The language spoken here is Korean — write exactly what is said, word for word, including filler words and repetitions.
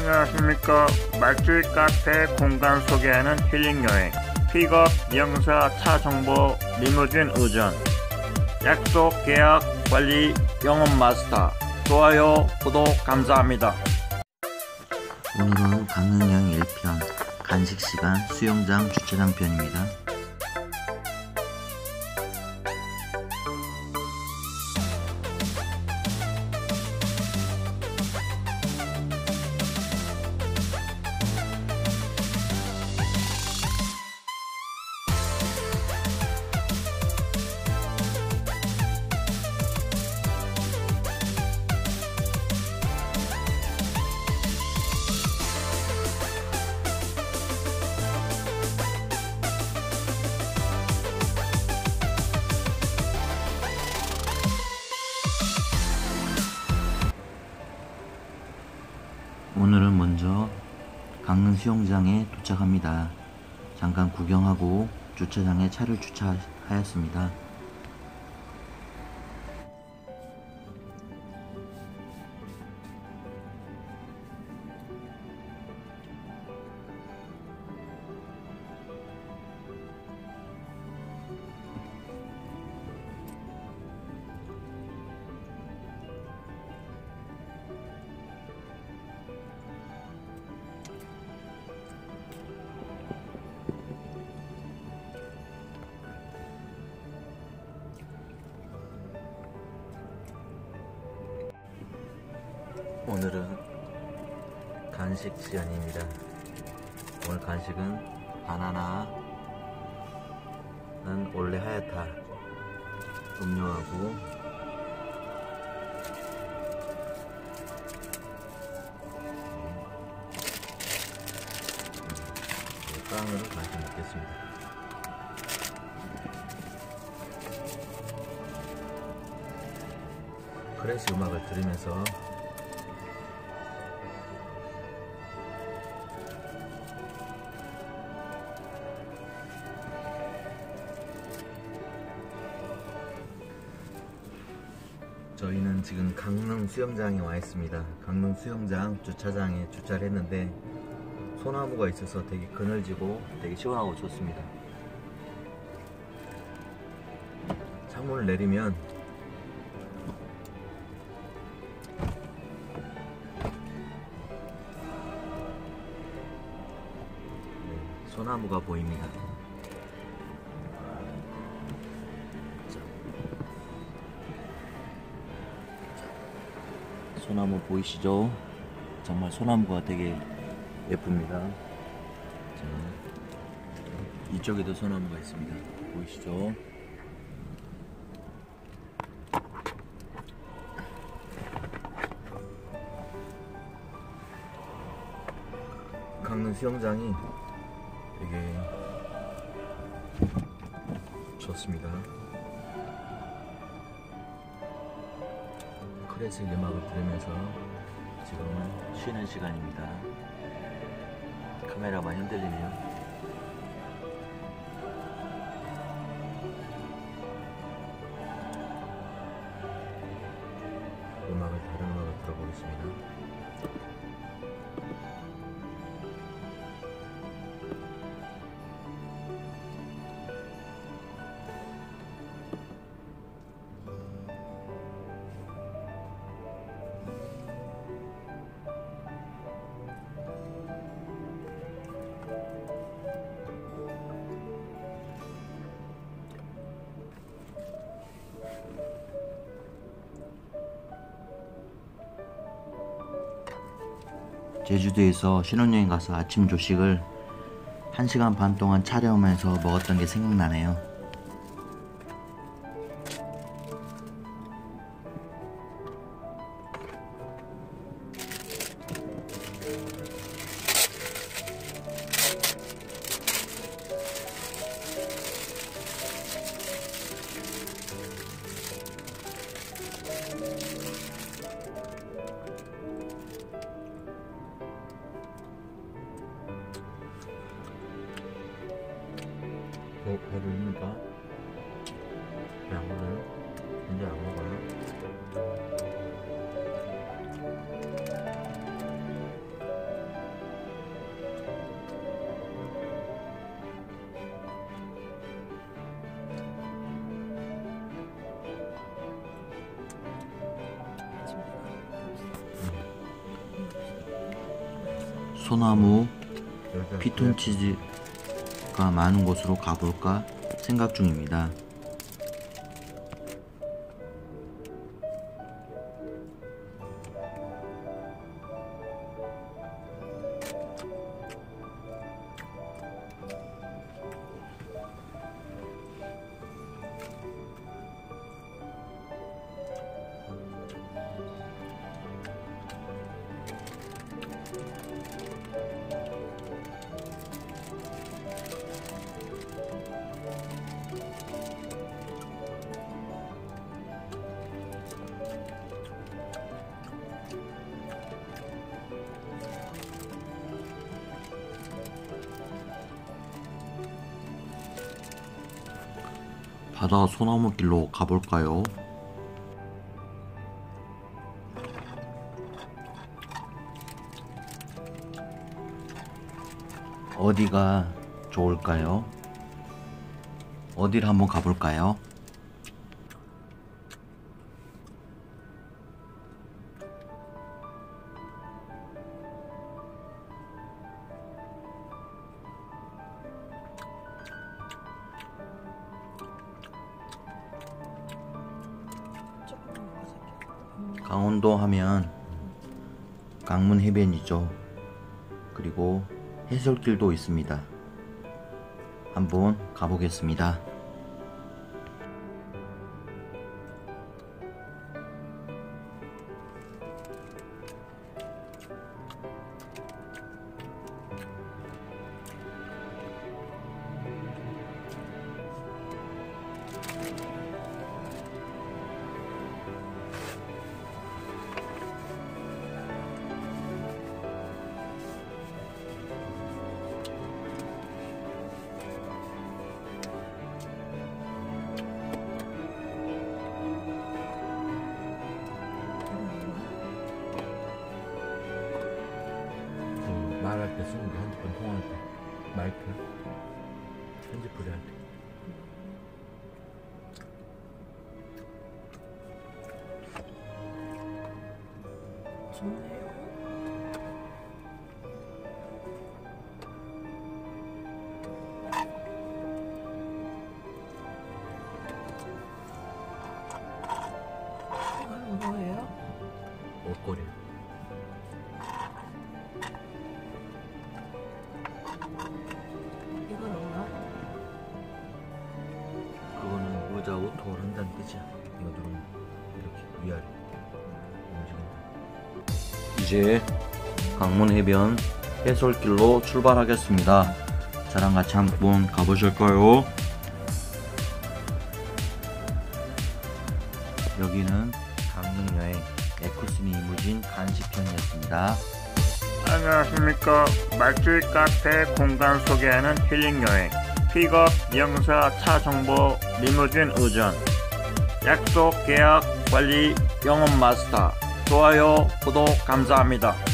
안녕하십니까. 맛집 카페 공간 소개하는 힐링여행 픽업 영사 차 정보 리무진 의전 약속 계약 관리 영업 마스터 좋아요 구독 감사합니다. 오늘은 강릉여행 일 편 간식시간 수영장 주차장 편입니다. 오늘은 먼저 강릉 수영장에 도착합니다. 잠깐 구경하고 주차장에 차를 주차하였습니다. 오늘은 간식 시간입니다. 오늘 간식은 바나나는 원래 하얗다 음료하고 빵으로 간식 먹겠습니다. 클래식 음악을 들으면서 저희는 지금 강릉 수영장에 와 있습니다. 강릉 수영장 주차장에 주차를 했는데 소나무가 있어서 되게 그늘지고 되게 시원하고 좋습니다. 창문을 내리면 네, 소나무가 보입니다. 소나무 보이시죠? 정말 소나무가 되게 예쁩니다. 자, 이쪽에도 소나무가 있습니다. 보이시죠? 강릉 수영장이 되게 좋습니다. 클래식 음악을 들으면서 지금은 쉬는 시간입니다. 카메라만 흔들리네요. 음악을 다른 음악을 들어보겠습니다. 제주도에서 신혼여행 가서 아침 조식을 한 시간 반 동안 촬영하면서 먹었던 게 생각나네요. 배, 배부릅니까? 배 안 먹어요? 이제 안 먹어요? 소나무 피톤치드가 많은 곳으로 가볼까 생각 중입니다. 바다 소나무길로 가볼까요? 어디가 좋을까요? 어디를 한번 가볼까요? 강원도 하면 강문 해변이죠. 그리고 해설길도 있습니다. 한번 가보겠습니다. 말할 때 쓰는 거, 핸드폰 통화할 때 마이크 편집을 할 때. 좋네요. 이건 뭐예요? 옷걸이. 이건 뭐야? 그거는 의자 오토를 한다는 뜻이야. 이거 누르면 이렇게 위아래 움직인다. 이제 강문 해변 해설길로 출발하겠습니다. 저랑 같이 한번 가보실까요? 여기는 강릉 여행 에코스미 이무진 간식편이었습니다. 안녕하십니까. 맛집 카페 공간 소개하는 힐링여행 픽업 영사 차 정보 리무진 의전 약속 계약 관리 영업 마스터 좋아요 구독 감사합니다.